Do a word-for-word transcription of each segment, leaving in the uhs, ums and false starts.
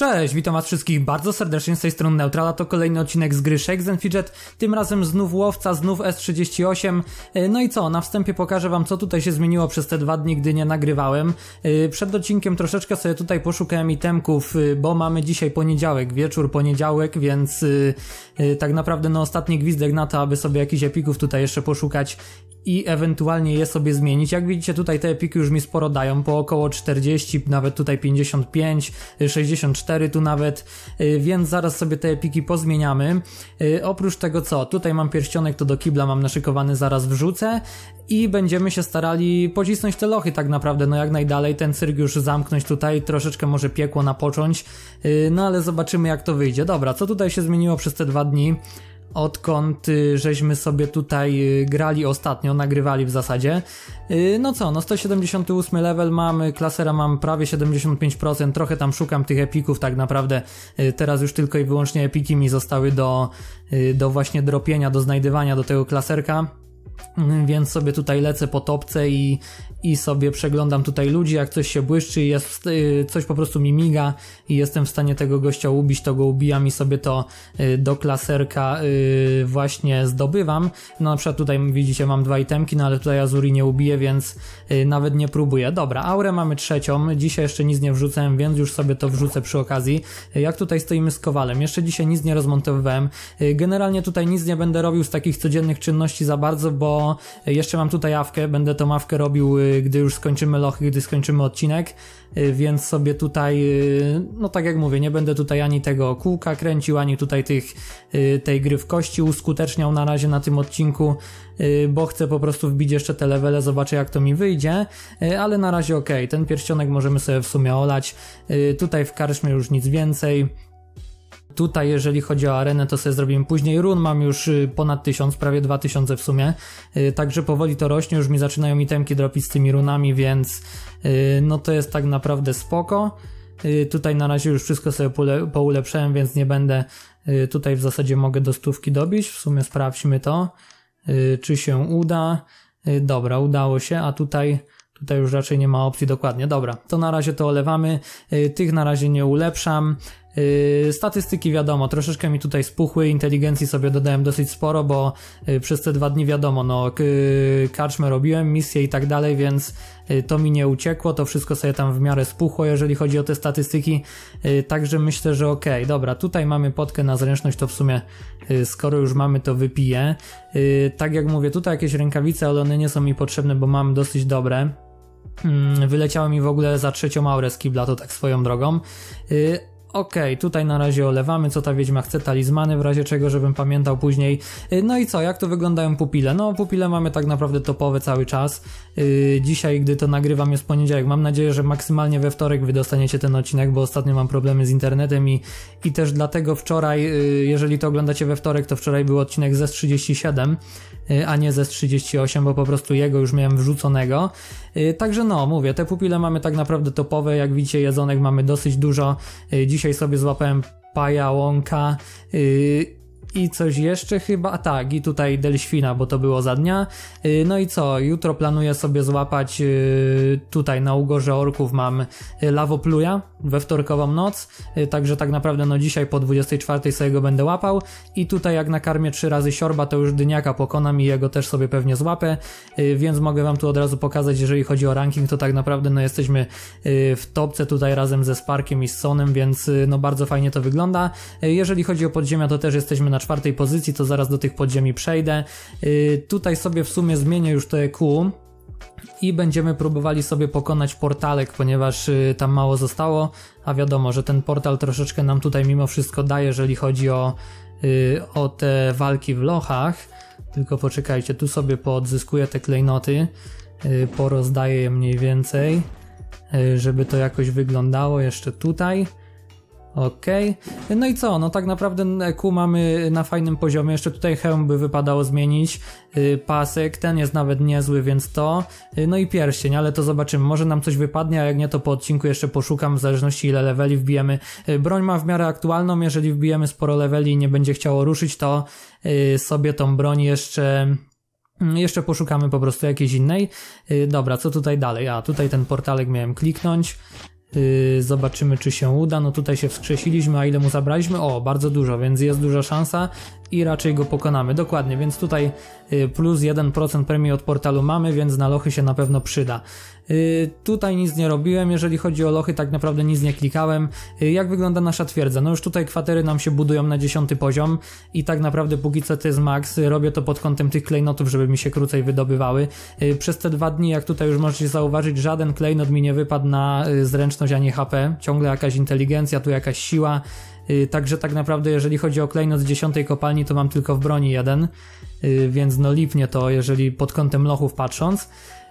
Cześć, witam was wszystkich bardzo serdecznie z tej strony Neutrala, to kolejny odcinek z gry Shakes and Fidget, tym razem znów łowca, znów S trzydzieści osiem. No i co, na wstępie pokażę wam, co tutaj się zmieniło przez te dwa dni, gdy nie nagrywałem. Przed odcinkiem troszeczkę sobie tutaj poszukałem itemków, bo mamy dzisiaj poniedziałek, wieczór poniedziałek, więc tak naprawdę no ostatni gwizdek na to, aby sobie jakichś epików tutaj jeszcze poszukać i ewentualnie je sobie zmienić. Jak widzicie, tutaj te epiki już mi sporo dają, po około czterdzieści, nawet tutaj pięćdziesiąt pięć, sześćdziesiąt cztery tu nawet, więc zaraz sobie te epiki pozmieniamy. Oprócz tego co, tutaj mam pierścionek, to do kibla mam naszykowany, zaraz wrzucę i będziemy się starali pocisnąć te lochy tak naprawdę, no jak najdalej, ten cyrk już zamknąć tutaj, troszeczkę może piekło napocząć, no ale zobaczymy jak to wyjdzie. Dobra, co tutaj się zmieniło przez te dwa dni? Odkąd y, żeśmy sobie tutaj y, grali ostatnio, nagrywali w zasadzie. Y, no co, no sto siedemdziesiąty ósmy level mamy, klasera mam prawie siedemdziesiąt pięć procent, trochę tam szukam tych epików tak naprawdę. Y, teraz już tylko i wyłącznie epiki mi zostały do, y, do właśnie dropienia, do znajdywania do tego klaserka. Więc sobie tutaj lecę po topce i, i sobie przeglądam tutaj ludzi, jak coś się błyszczy, jest, coś po prostu mi miga i jestem w stanie tego gościa ubić, to go ubijam i sobie to do klaserka właśnie zdobywam. No na przykład tutaj widzicie, mam dwa itemki, no ale tutaj Azuri nie ubiję, więc nawet nie próbuję. Dobra, aurę mamy trzecią, dzisiaj jeszcze nic nie wrzucałem, więc już sobie to wrzucę przy okazji. Jak tutaj stoimy z Kowalem, jeszcze dzisiaj nic nie rozmontowywałem, generalnie tutaj nic nie będę robił z takich codziennych czynności za bardzo, bo jeszcze mam tutaj awkę, będę tą awkę robił, gdy już skończymy lochy, gdy skończymy odcinek, więc sobie tutaj, no tak jak mówię, nie będę tutaj ani tego kółka kręcił, ani tutaj tych, tej gry w kości uskuteczniał na razie na tym odcinku, bo chcę po prostu wbić jeszcze te levele, zobaczę jak to mi wyjdzie, ale na razie ok, ten pierścionek możemy sobie w sumie olać, tutaj w karczmie już nic więcej. Tutaj jeżeli chodzi o arenę, to sobie zrobimy później. Run mam już ponad tysiąc, prawie dwa tysiące w sumie, także powoli to rośnie, już mi zaczynają itemki dropić z tymi runami, więc no to jest tak naprawdę spoko. Tutaj na razie już wszystko sobie poulepszałem, więc nie będę, tutaj w zasadzie mogę do stówki dobić, w sumie sprawdźmy to, czy się uda. Dobra, udało się, a tutaj Tutaj już raczej nie ma opcji, dokładnie. Dobra, to na razie to olewamy, tych na razie nie ulepszam. Yy, statystyki wiadomo, troszeczkę mi tutaj spuchły, inteligencji sobie dodałem dosyć sporo, bo yy, przez te dwa dni wiadomo, no yy, karczmę robiłem, misje i tak dalej, więc yy, to mi nie uciekło, to wszystko sobie tam w miarę spuchło, jeżeli chodzi o te statystyki, yy, także myślę, że okej, okay. Dobra, tutaj mamy potkę na zręczność, to w sumie yy, skoro już mamy, to wypiję. Yy, tak jak mówię, tutaj jakieś rękawice, ale one nie są mi potrzebne, bo mam dosyć dobre. Yy, wyleciało mi w ogóle za trzecią aurę z kibla, to tak swoją drogą. Yy, Okej, okay, tutaj na razie olewamy, co ta wiedźma chce, talizmany, w razie czego, żebym pamiętał później. No i co, jak to wyglądają pupile? No pupile mamy tak naprawdę topowe cały czas. Yy, dzisiaj, gdy to nagrywam, jest poniedziałek. Mam nadzieję, że maksymalnie we wtorek wy dostaniecie ten odcinek, bo ostatnio mam problemy z internetem i, i też dlatego wczoraj, yy, jeżeli to oglądacie we wtorek, to wczoraj był odcinek z S trzydzieści siedem, yy, a nie z S trzydzieści osiem, bo po prostu jego już miałem wrzuconego. Yy, także no, mówię, te pupile mamy tak naprawdę topowe, jak widzicie jedzonek mamy dosyć dużo. Yy, Dzisiaj sobie złapałem pajałonka yy, i coś jeszcze chyba, a tak, i tutaj delświna, bo to było za dnia. Yy, no i co, jutro planuję sobie złapać yy, tutaj na Ugorze Orków mam yy, lawopluja we wtorkową noc, yy, także tak naprawdę no dzisiaj po dwudziestej czwartej sobie go będę łapał i tutaj jak nakarmię trzy razy siorba, to już dyniaka pokonam i jego też sobie pewnie złapę, yy, więc mogę wam tu od razu pokazać, jeżeli chodzi o ranking, to tak naprawdę no jesteśmy yy, w topce tutaj razem ze Sparkiem i z Sonem, więc yy, no bardzo fajnie to wygląda. Yy, jeżeli chodzi o podziemia, to też jesteśmy na czwartej pozycji, to zaraz do tych podziemi przejdę. Yy, tutaj sobie w sumie zmienię już to E Q i będziemy próbowali sobie pokonać portalek, ponieważ yy, tam mało zostało, a wiadomo, że ten portal troszeczkę nam tutaj mimo wszystko daje, jeżeli chodzi o, yy, o te walki w lochach. Tylko poczekajcie, tu sobie poodzyskuję te klejnoty, yy, porozdaję je mniej więcej, yy, żeby to jakoś wyglądało jeszcze tutaj. Okej, okay. No i co, no tak naprawdę E Q mamy na fajnym poziomie, jeszcze tutaj hełm by wypadało zmienić, yy, pasek, ten jest nawet niezły, więc to, yy, no i pierścień, ale to zobaczymy, może nam coś wypadnie, a jak nie, to po odcinku jeszcze poszukam, w zależności ile leveli wbijemy. Yy, broń ma w miarę aktualną, jeżeli wbijemy sporo leveli i nie będzie chciało ruszyć, to yy, sobie tą broń jeszcze... Jeszcze poszukamy po prostu jakiejś innej. Yy, dobra, co tutaj dalej? A, tutaj ten portalek miałem kliknąć. Yy, zobaczymy, czy się uda. No tutaj się wskrzesiliśmy, a ile mu zabraliśmy? O, bardzo dużo, więc jest duża szansa i raczej go pokonamy. Dokładnie, więc tutaj yy, plus jeden procent premii od portalu mamy, więc na lochy się na pewno przyda. Yy, tutaj nic nie robiłem, jeżeli chodzi o lochy, tak naprawdę nic nie klikałem. Yy, jak wygląda nasza twierdza? No już tutaj kwatery nam się budują na dziesiąty poziom i tak naprawdę póki co to jest max. Yy, robię to pod kątem tych klejnotów, żeby mi się krócej wydobywały. Yy, przez te dwa dni, jak tutaj już możecie zauważyć, żaden klejnot mi nie wypadł na yy, zręczność, a nie H P. Ciągle jakaś inteligencja, tu jakaś siła. Yy, także tak naprawdę jeżeli chodzi o klejnot z dziesiątej kopalni, to mam tylko w broni jeden, yy, więc no lipnie to, jeżeli pod kątem lochów patrząc.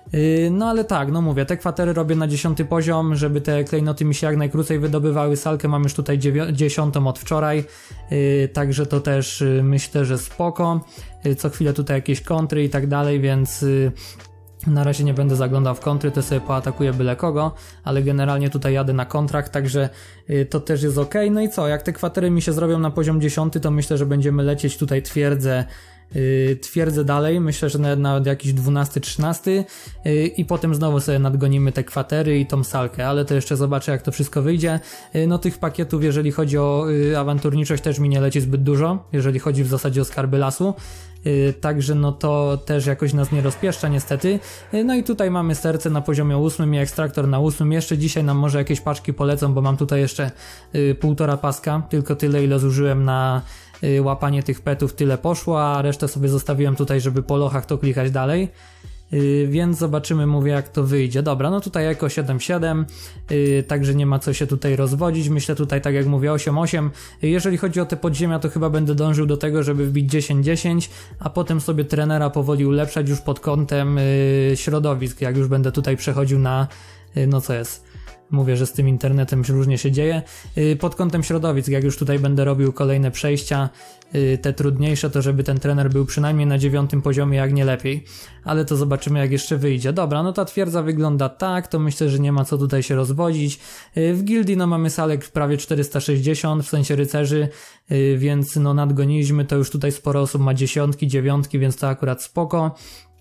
No ale tak, no mówię, te kwatery robię na dziesiąty poziom, żeby te klejnoty mi się jak najkrócej wydobywały. Salkę mam już tutaj dziesiątą od wczoraj, yy, także to też yy, myślę, że spoko. Yy, co chwilę tutaj jakieś kontry i tak dalej, więc yy, na razie nie będę zaglądał w kontry, to sobie poatakuję byle kogo, ale generalnie tutaj jadę na kontrakt, także yy, to też jest ok. No i co, jak te kwatery mi się zrobią na poziom dziesiąty, to myślę, że będziemy lecieć tutaj twierdzę Yy, twierdzę dalej, myślę, że nawet, nawet jakiś dwunasty, trzynasty yy, i potem znowu sobie nadgonimy te kwatery i tą salkę, ale to jeszcze zobaczę, jak to wszystko wyjdzie. Yy, no tych pakietów, jeżeli chodzi o yy, awanturniczość, też mi nie leci zbyt dużo, jeżeli chodzi w zasadzie o skarby lasu. Yy, także no to też jakoś nas nie rozpieszcza niestety. Yy, no i tutaj mamy serce na poziomie ósmym i ekstraktor na ósmym. Jeszcze dzisiaj nam może jakieś paczki polecą, bo mam tutaj jeszcze yy, półtora paska, tylko tyle ile zużyłem na yy, łapanie tych petów, tyle poszło, a resztę sobie zostawiłem tutaj, żeby po lochach to klikać dalej. Yy, więc zobaczymy, mówię, jak to wyjdzie. Dobra, no tutaj jako siedem siedem, yy, także nie ma co się tutaj rozwodzić. Myślę tutaj, tak jak mówię, osiem osiem. Yy, jeżeli chodzi o te podziemia, to chyba będę dążył do tego, żeby wbić dziesięć dziesięć, a potem sobie trenera powoli ulepszać już pod kątem yy, środowisk, jak już będę tutaj przechodził na, yy, no co jest... Mówię, że z tym internetem różnie się dzieje. Pod kątem środowisk, jak już tutaj będę robił kolejne przejścia, te trudniejsze, to żeby ten trener był przynajmniej na dziewiątym poziomie, jak nie lepiej. Ale to zobaczymy, jak jeszcze wyjdzie. Dobra, no ta twierdza wygląda tak, to myślę, że nie ma co tutaj się rozwodzić. W gildii no mamy salek prawie czterysta sześćdziesiąt, w sensie rycerzy, więc no nadgoniliśmy, to już tutaj sporo osób ma dziesiątki, dziewiątki, więc to akurat spoko.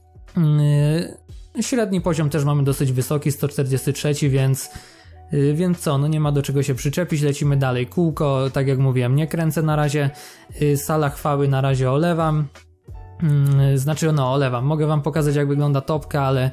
Średni poziom też mamy dosyć wysoki, sto czterdzieści trzy, więc... Yy, więc co, no nie ma do czego się przyczepić, lecimy dalej. Kółko, tak jak mówiłem, nie kręcę na razie. Yy, sala chwały na razie olewam. Yy, znaczy, no olewam. Mogę wam pokazać, jak wygląda topka, ale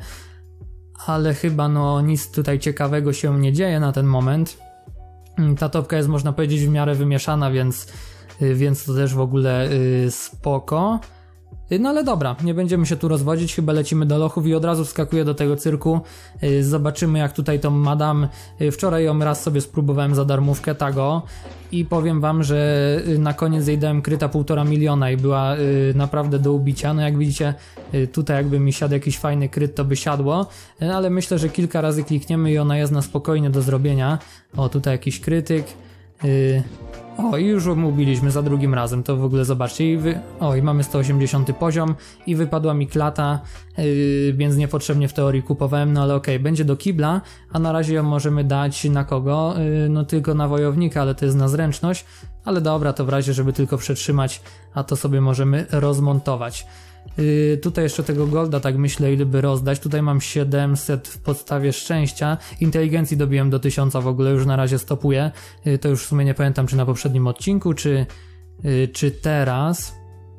ale chyba no nic tutaj ciekawego się nie dzieje na ten moment. Yy, ta topka jest, można powiedzieć, w miarę wymieszana, więc, yy, więc to też w ogóle yy, spoko. No ale dobra, nie będziemy się tu rozwodzić, chyba lecimy do lochów i od razu wskakuję do tego cyrku. Yy, zobaczymy, jak tutaj tą madam. Yy, wczoraj ją raz sobie spróbowałem za darmówkę, tago, i powiem wam, że yy, na koniec jej dałem kryta półtora miliona i była yy, naprawdę do ubicia. No jak widzicie, yy, tutaj jakby mi siadł jakiś fajny kryt, to by siadło, yy, ale myślę, że kilka razy klikniemy i ona jest na spokojnie do zrobienia. O, tutaj jakiś krytyk. Yy... O, i już ją ubiliśmy za drugim razem, to w ogóle zobaczcie. I wy... O, i mamy sto osiemdziesiąty poziom i wypadła mi klata, yy, więc niepotrzebnie w teorii kupowałem, no ale okej, okay, będzie do kibla, a na razie ją możemy dać na kogo? Yy, no tylko na wojownika, ale to jest na zręczność, ale dobra, to w razie, żeby tylko przetrzymać, a to sobie możemy rozmontować. Yy, tutaj jeszcze tego golda, tak myślę, ile by rozdać. Tutaj mam siedemset w podstawie szczęścia. Inteligencji dobiłem do tysiąca, w ogóle już na razie stopuję. Yy, to już w sumie nie pamiętam, czy na poprzednim odcinku, czy, yy, czy teraz.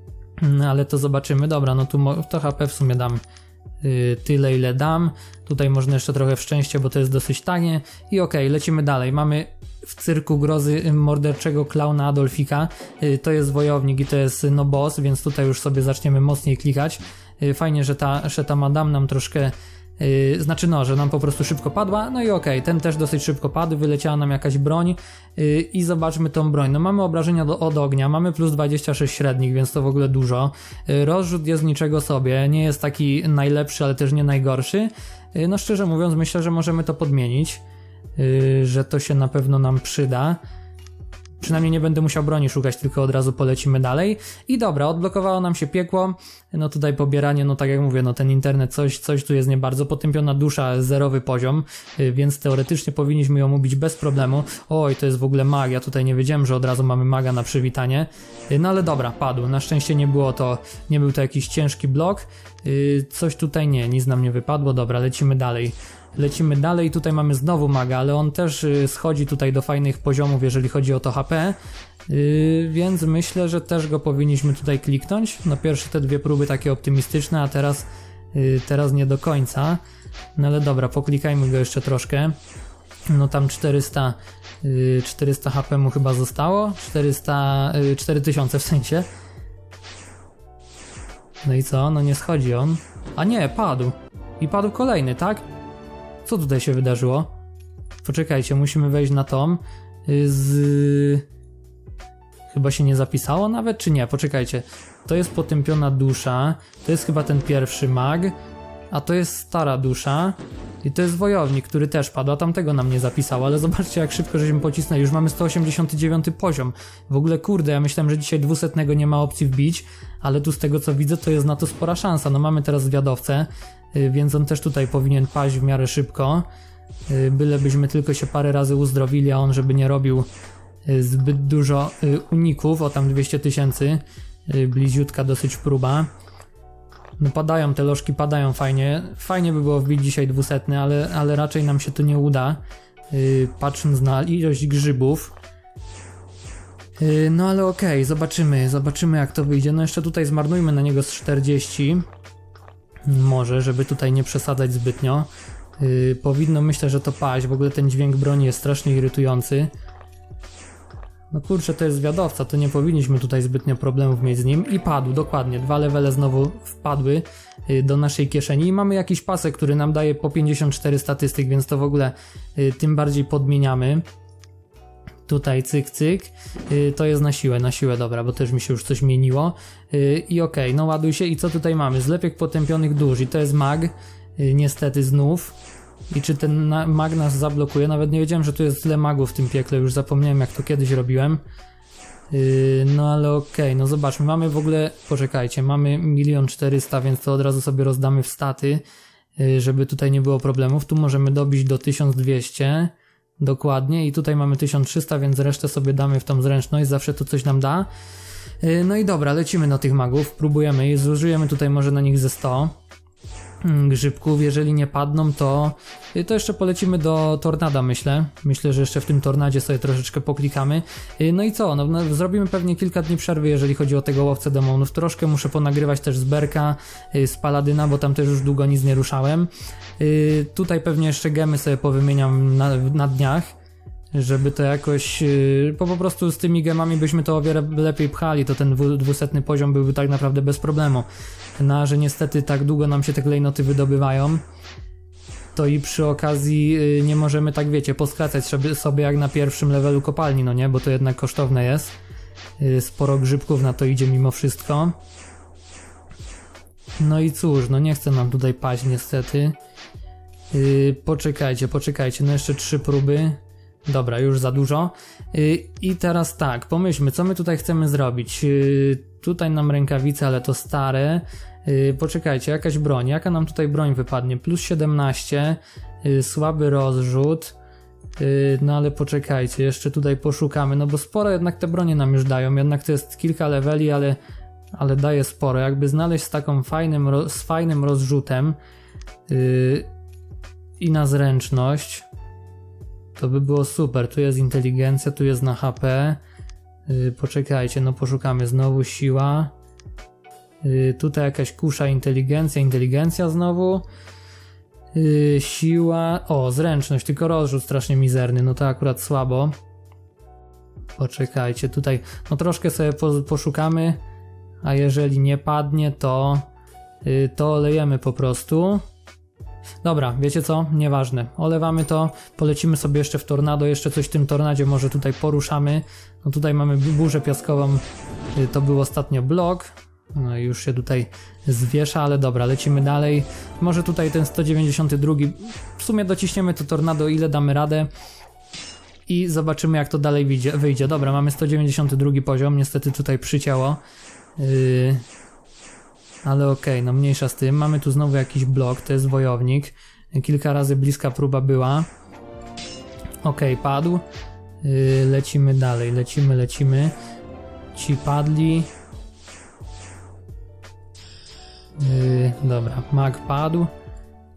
Yy, ale to zobaczymy. Dobra, no tu to H P w sumie dam yy, tyle, ile dam. Tutaj można jeszcze trochę w szczęście, bo to jest dosyć tanie. I okej, okay, lecimy dalej. Mamy w cyrku grozy morderczego klauna Adolfika. Yy, to jest wojownik i to jest no boss, więc tutaj już sobie zaczniemy mocniej klikać. Yy, fajnie, że ta, że ta madam nam troszkę Yy, znaczy no, że nam po prostu szybko padła, no i okej, okay, ten też dosyć szybko padł, wyleciała nam jakaś broń yy, i zobaczmy tą broń. No mamy obrażenia do, od ognia, mamy plus dwadzieścia sześć średnich, więc to w ogóle dużo. Yy, rozrzut jest niczego sobie, nie jest taki najlepszy, ale też nie najgorszy. Yy, no szczerze mówiąc, myślę, że możemy to podmienić, yy, że to się na pewno nam przyda. Przynajmniej nie będę musiał broni szukać, tylko od razu polecimy dalej. I dobra, odblokowało nam się piekło. No tutaj pobieranie, no tak jak mówię, no ten internet, coś, coś tu jest nie bardzo. Potępiona dusza, zerowy poziom, więc teoretycznie powinniśmy ją ubić bez problemu. Oj, to jest w ogóle mag, ja tutaj nie wiedziałem, że od razu mamy maga na przywitanie. No ale dobra, padł. Na szczęście nie było to, nie był to jakiś ciężki blok. Coś tutaj nie, nic nam nie wypadło. Dobra, lecimy dalej. lecimy dalej. Tutaj mamy znowu maga, ale on też yy, schodzi tutaj do fajnych poziomów, jeżeli chodzi o to H P. Yy, więc myślę, że też go powinniśmy tutaj kliknąć. No pierwsze te dwie próby takie optymistyczne, a teraz, yy, teraz nie do końca. No ale dobra, poklikajmy go jeszcze troszkę. No tam czterysta, yy, czterysta H P mu chyba zostało. czterysta, yy, cztery tysiące w sensie. No i co? No nie schodzi on. A nie, padł. I padł kolejny, tak? Co tutaj się wydarzyło? Poczekajcie, musimy wejść na tom. Yy, z... Chyba się nie zapisało nawet, czy nie? Poczekajcie. To jest potępiona dusza. To jest chyba ten pierwszy mag. A to jest stara dusza. I to jest wojownik, który też padł, a tamtego nam nie zapisało, ale zobaczcie jak szybko żeśmy pocisnęli, już mamy sto osiemdziesiąty dziewiąty poziom. W ogóle kurde, ja myślałem, że dzisiaj dwusetnego nie ma opcji wbić, ale tu z tego co widzę to jest na to spora szansa. No mamy teraz zwiadowcę, więc on też tutaj powinien paść w miarę szybko, bylebyśmy tylko się parę razy uzdrowili, a on żeby nie robił zbyt dużo uników, o tam dwieście tysięcy, bliziutka dosyć próba. No padają te lożki, padają fajnie. Fajnie by było wbić dzisiaj dwusetny, ale, ale raczej nam się to nie uda. Yy, patrząc na ilość grzybów. Yy, no ale okej, okay, zobaczymy, zobaczymy jak to wyjdzie. No jeszcze tutaj zmarnujmy na niego z czterdzieści. Może, żeby tutaj nie przesadzać zbytnio. Yy, powinno myślę, że to paść. W ogóle ten dźwięk broni jest strasznie irytujący. No kurczę, to jest zwiadowca, to nie powinniśmy tutaj zbytnio problemów mieć z nim. I padł, dokładnie, dwa levele znowu wpadły y, do naszej kieszeni i mamy jakiś pasek, który nam daje po pięćdziesiąt cztery statystyk, więc to w ogóle y, tym bardziej podmieniamy. Tutaj cyk, cyk, y, to jest na siłę, na siłę, dobra, bo też mi się już coś zmieniło. Y, I okej, okay, no ładuj się i co tutaj mamy? Zlepiek potępionych dusz i to jest mag, y, niestety znów. I czy ten mag nas zablokuje? Nawet nie wiedziałem, że tu jest tyle magów w tym piekle, już zapomniałem jak to kiedyś robiłem. Yy, no ale okej, okay, no zobaczmy, mamy w ogóle, poczekajcie, mamy milion czterysta, więc to od razu sobie rozdamy w staty, yy, żeby tutaj nie było problemów. Tu możemy dobić do tysiąc dwieście, dokładnie, i tutaj mamy tysiąc trzysta, więc resztę sobie damy w tą zręczność, zawsze to coś nam da. Yy, no i dobra, lecimy na tych magów, próbujemy i zużyjemy tutaj może na nich ze sto grzybków, jeżeli nie padną, to to jeszcze polecimy do tornada, myślę. Myślę, że jeszcze w tym tornadzie sobie troszeczkę poklikamy. No i co? No, no, zrobimy pewnie kilka dni przerwy, jeżeli chodzi o tego łowcę demonów. Troszkę muszę ponagrywać też z Berka, z Paladyna, bo tam też już długo nic nie ruszałem. Tutaj pewnie jeszcze gemy sobie powymieniam na, na dniach, żeby to jakoś, bo po prostu z tymi gemami byśmy to o wiele lepiej pchali, to ten dwusetny poziom byłby tak naprawdę bez problemu. No, że niestety tak długo nam się te klejnoty wydobywają, to i przy okazji nie możemy, tak wiecie, poskracać sobie jak na pierwszym levelu kopalni, no nie, bo to jednak kosztowne jest. Sporo grzybków na to idzie mimo wszystko. No i cóż, no nie chce nam tutaj paść niestety. Yy, poczekajcie, poczekajcie, no jeszcze trzy próby. Dobra, już za dużo. Yy, I teraz tak, pomyślmy, co my tutaj chcemy zrobić. Yy, tutaj nam rękawice, ale to stare. Yy, poczekajcie, jakaś broń. Jaka nam tutaj broń wypadnie? Plus siedemnaście, yy, słaby rozrzut. Yy, no ale poczekajcie, jeszcze tutaj poszukamy, no bo sporo jednak te bronie nam już dają. Jednak to jest kilka leveli, ale, ale daje sporo. Jakby znaleźć z taką fajnym, z fajnym rozrzutem yy, i na zręczność, to by było super. Tu jest inteligencja, tu jest na H P. Yy, poczekajcie, no poszukamy znowu siła. Yy, tutaj jakaś kusza, inteligencja, inteligencja znowu. Yy, siła. O, zręczność, tylko rozrzut strasznie mizerny, no to akurat słabo. Poczekajcie, tutaj no troszkę sobie po, poszukamy, a jeżeli nie padnie, to yy, to olejemy po prostu. Dobra, wiecie co? Nieważne. Olewamy to, polecimy sobie jeszcze w tornado, jeszcze coś w tym tornadzie może tutaj poruszamy. No tutaj mamy burzę piaskową, to był ostatnio blok. No i już się tutaj zwiesza, ale dobra, lecimy dalej. Może tutaj ten sto dziewięćdziesiąty drugi, w sumie dociśniemy to tornado, ile damy radę. I zobaczymy jak to dalej wyjdzie. wyjdzie. Dobra, mamy sto dziewięćdziesiąty drugi poziom, niestety tutaj przycięło. Yy... Ale okej, okay, no mniejsza z tym. Mamy tu znowu jakiś blok, to jest wojownik. Kilka razy bliska próba była. Okej, okay, padł. Yy, lecimy dalej, lecimy, lecimy. Ci padli. Yy, dobra, mag padł.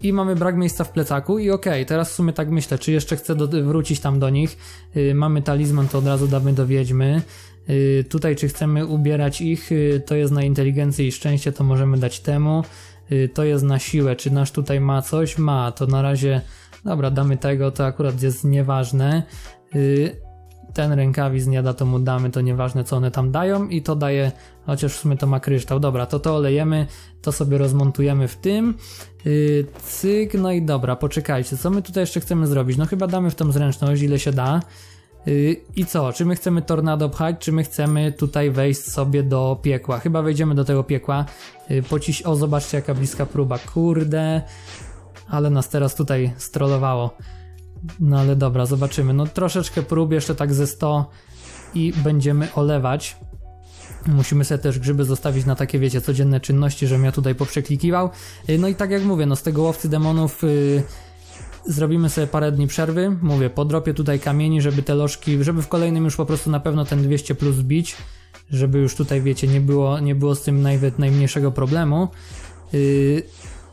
I mamy brak miejsca w plecaku i okej, okay, teraz w sumie tak myślę, czy jeszcze chcę do, wrócić tam do nich. Yy, mamy talizman, to od razu damy do wiedźmy. Yy, tutaj czy chcemy ubierać ich, yy, to jest na inteligencję i szczęście, to możemy dać temu. Yy, to jest na siłę, czy nasz tutaj ma coś? Ma, to na razie, dobra, damy tego, to akurat jest nieważne. Yy, ten rękawic nie da, to mu damy, to nieważne co one tam dają i to daje, chociaż w sumie to ma kryształ. Dobra, to to olejemy, to sobie rozmontujemy w tym. Yy, cyk, no i dobra, poczekajcie, co my tutaj jeszcze chcemy zrobić? No chyba damy w tą zręczność, ile się da. Yy, I co? Czy my chcemy tornado pchać, czy my chcemy tutaj wejść sobie do piekła? Chyba wejdziemy do tego piekła. Yy, pociś... O, zobaczcie jaka bliska próba, kurde. Ale nas teraz tutaj strollowało. No ale dobra, zobaczymy. No troszeczkę prób, jeszcze tak ze sto i będziemy olewać. Musimy sobie też grzyby zostawić na takie, wiecie, codzienne czynności, żebym ja tutaj poprzeklikiwał. No i tak jak mówię, no z tego łowcy demonów yy, zrobimy sobie parę dni przerwy. Mówię, podropię tutaj kamieni, żeby te lożki, żeby w kolejnym już po prostu na pewno ten dwieście plus bić, żeby już tutaj, wiecie, nie było, nie było z tym nawet najmniejszego problemu. Yy,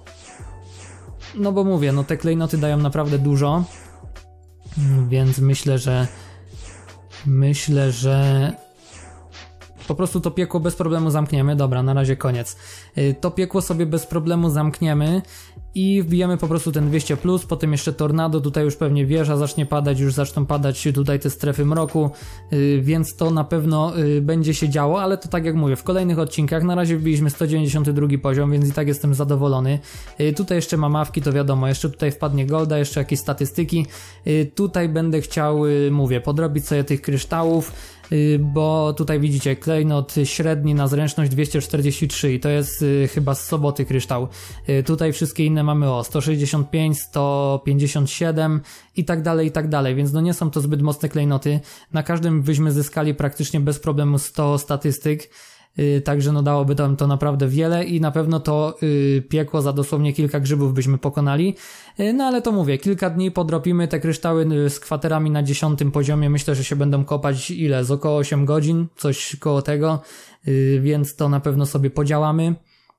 no bo mówię, no te klejnoty dają naprawdę dużo. Więc myślę, że myślę, że po prostu to piekło bez problemu zamkniemy. Dobra, na razie koniec. To piekło sobie bez problemu zamkniemy i wbijemy po prostu ten dwieście plus, potem jeszcze tornado, tutaj już pewnie wieża zacznie padać, już zaczną padać tutaj te strefy mroku, więc to na pewno będzie się działo, ale to tak jak mówię, w kolejnych odcinkach, na razie wbiliśmy sto dziewięćdziesiąty drugi poziom, więc i tak jestem zadowolony. Tutaj jeszcze mam mawki, to wiadomo, jeszcze tutaj wpadnie golda, jeszcze jakieś statystyki. Tutaj będę chciał, mówię, podrobić sobie tych kryształów, bo tutaj widzicie klejnot średni na zręczność dwieście czterdzieści trzy i to jest y, chyba z soboty kryształ. Y, tutaj wszystkie inne mamy o sto sześćdziesiąt pięć, sto pięćdziesiąt siedem i tak dalej, i tak dalej, więc no nie są to zbyt mocne klejnoty. Na każdym byśmy zyskali praktycznie bez problemu sto statystyk. Yy, także no dałoby to, to naprawdę wiele i na pewno to yy, piekło za dosłownie kilka grzybów byśmy pokonali. Yy, no ale to mówię, kilka dni podropimy te kryształy yy, z kwaterami na dziesiątym poziomie. Myślę, że się będą kopać ile? Z około osiem godzin, coś koło tego, yy, więc to na pewno sobie podziałamy.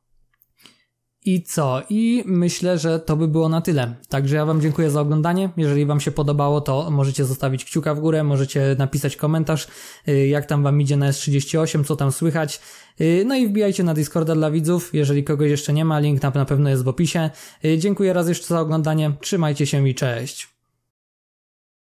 I co? I myślę, że to by było na tyle. Także ja wam dziękuję za oglądanie. Jeżeli wam się podobało, to możecie zostawić kciuka w górę, możecie napisać komentarz, jak tam wam idzie na S trzydzieści osiem, co tam słychać. No i wbijajcie na Discorda dla widzów, jeżeli kogoś jeszcze nie ma, link na pewno jest w opisie. Dziękuję raz jeszcze za oglądanie, trzymajcie się i cześć.